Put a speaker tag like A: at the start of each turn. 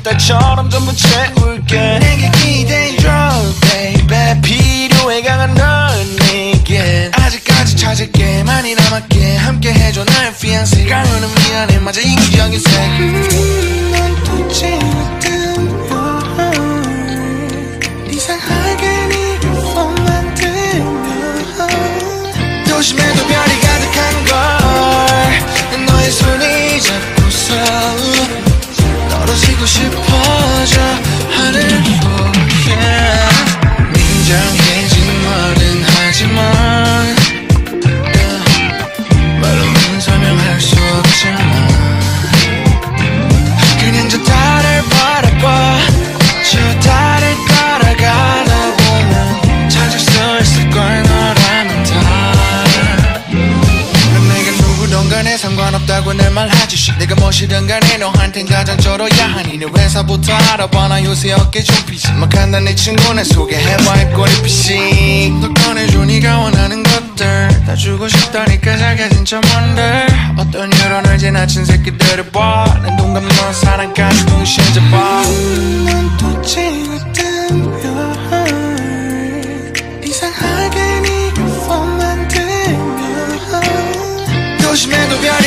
A: 딸처럼 전부 채울게
B: 내게 기대해줘 baby
A: 필요해 강한 널 내게
B: 아직까지 찾을 게 많이 남았게 함께 해줘 나의 fiancée 가면은 미안해 맞아 이기적인 색 넌 도대체 어떤 별 이상하게 네 폰만 들면 도심에도 별이 가득한 걸 너의 손이 잡고서 떨어지고 싶어져 하늘 보게 민정해진 말은 하지만 말로는 설명할 수 없잖아 그냥 저 달을 바라봐 저 달을 따라가다 보면 찾을 수 있을걸 너라면 다 내가 누구든 간에 상관없다고 늘 말하지 내가 무엇이든 간에 너한텐 가장 절어야 하니 내 회사부터 알아봐 나 요새 어깨 좀 피지 막 한다 내 친구네 소개해봐 이 꼬리피식 너 꺼내줘 네가 원하는 것들 다 주고 싶다니까 작아진 저 뭔데 어떤 이유로 널 지나친 새끼들을 봐난 눈 감는 사랑까지 동시에 잡아 넌 도대체 어떤 별 이상하게 네 폰만 들면 도심에도 별